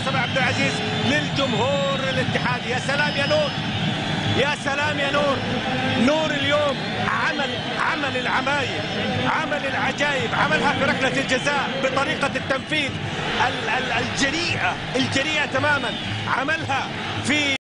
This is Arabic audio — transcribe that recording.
فيصل عبد العزيز للجمهور الاتحادي. يا سلام يا نور، يا سلام يا نور. نور اليوم عمل العمايل، عمل العجائب، عملها في ركلة الجزاء بطريقة التنفيذ الجريئة تماما، عملها في